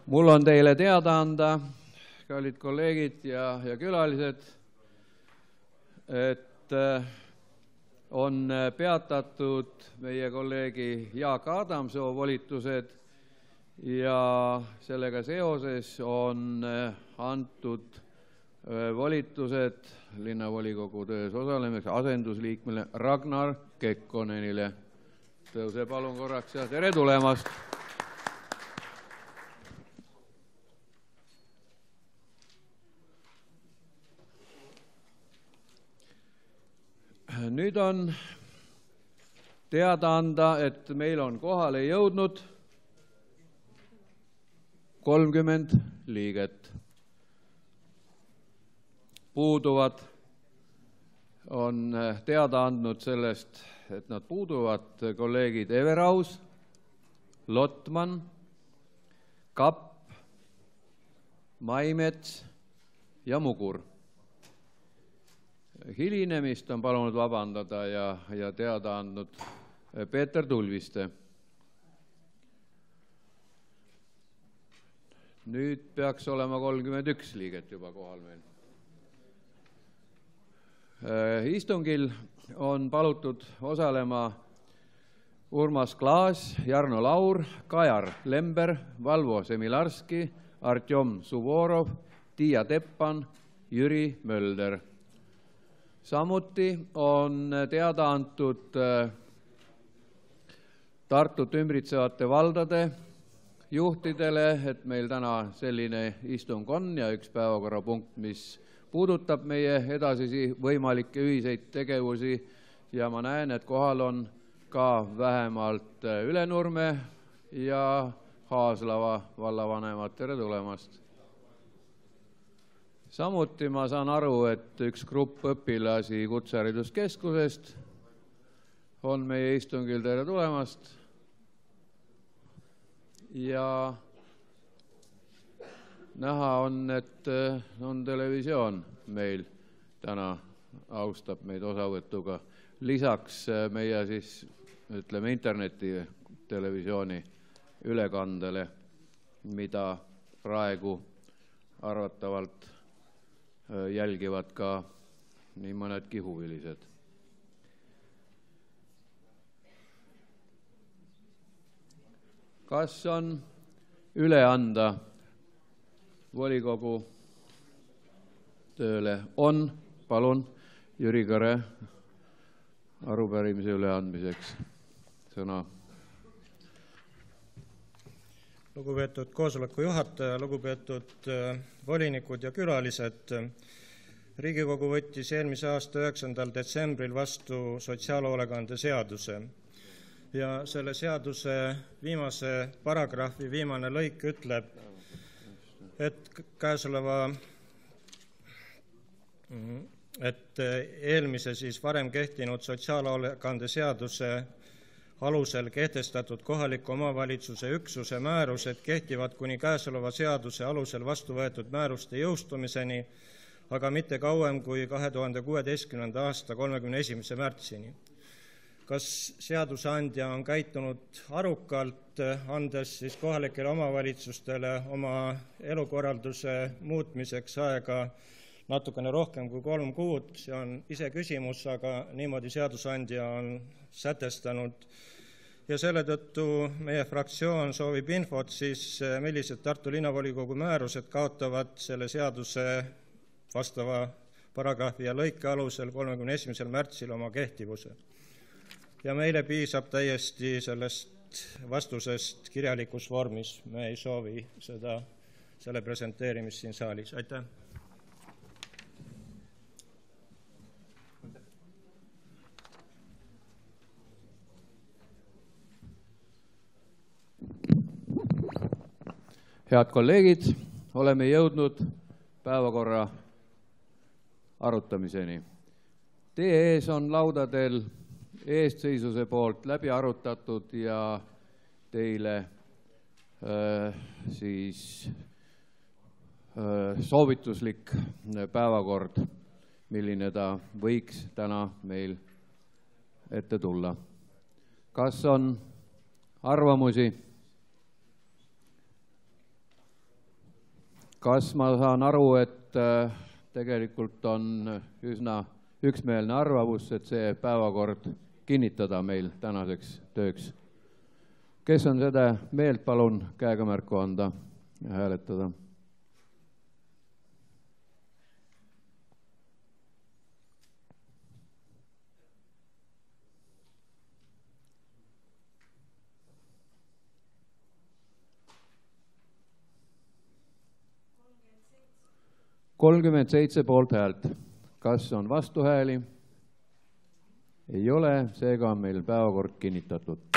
Mul on teile teada anda, kallid kolleegid ja külalised, et on peatatud meie kolleegi Jaak Adamsoo volitused ja sellega seoses on antud volitused linnavolikogu töös osalemiseks asendusliikmele Ragnar Kekkonenile. Tõuse palun korraks ja tere tulemast! Nüüd on teada anda, et meil on kohale jõudnud 30 liiget. Puuduvad on teada andnud sellest, et nad puuduvad kolleegid Everaus, Lotman, Kapp, Maimets ja Mugur. Hilinemist on palunud vabandada ja teada andnud Peeter Tulviste. Nüüd peaks olema 31 liiget juba kohal meil. Istungil on palutud osalema Urmas Klaas, Jarno Laur, Kajar Lember, Valvo Semilarski, Artjom Suvorov, Tiia Teppan, Jüri Mölder. Samuti on teada antud Tartut ümbritsevate valdade juhtidele, et meil täna selline istung on ja üks päevakorrapunkt, mis puudutab meie edasisi võimalikke ühiseid tegevusi ja ma näen, et kohal on ka vähemalt Ülenurme ja Haaslava vallavanemad. Tere tulemast! Samuti ma saan aru, et üks grupp õpilasi Kutsehariduskeskusest on meie istungil. Tere tulemast! Ja näha on, et on televisioon meil täna austab meid osavõtuga. Lisaks meie interneti televisiooni ülekandele, mida praegu arvatavalt jälgivad ka nii mõnedki huvilised. Kas on üle anda volikogu tööle? On, palun, Jüri Kõre arupärimise üleandmiseks sõna. Lugupeetud koosoleku juhataja, lugupeetud volinikud ja külalised. Riigikogu võttis eelmise aasta 9. detsembril vastu sotsiaalhoolekande seaduse ja selle seaduse viimase paragrahvi viimane lõik ütleb, et eelmise varem kehtinud sotsiaalhoolekande seaduse alusel kehtestatud kohaliku omavalitsuse üksuse määrused kehtivad kuni käesoleva seaduse alusel vastu võetud määruste jõustumiseni, aga mitte kauem kui 2016. aasta 31. märtsini. Kas seadusandja on käitunud arukalt, andes kohalikele omavalitsustele oma elukorralduse muutmiseks aega natukene rohkem kui 3 kuud, see on ise küsimus, aga niimoodi seadusandja on sätestanud. Ja selle tõttu meie fraktsioon soovib infot, millised Tartu linnavolikogu määrused kaotavad selle seaduse vastava paragrahvi ja lõike alusel 31. märtsil oma kehtivuse. Ja meile piisab täiesti sellest vastusest kirjalikus vormis. Me ei soovi selle presenteerimist siin saalis. Aitäh! Head kolleegid, oleme jõudnud päevakorra arutamiseni. Teie ees on laudadel eestseisuse poolt läbi arutatud ja teile soovituslik päevakord, milline ta võiks täna meil ette tulla. Kas on arvamusi? Kas ma saan aru, et tegelikult on üsna üksmeelne arvamus, et see päevakord kinnitada meil tänaseks tööks? Kes on seda meelt, palun käega märku anda ja hääletada. Kolmkümmend 7 poolthäält. Kas on vastuhääli? Ei ole, seega on meil päevakord kinnitatud.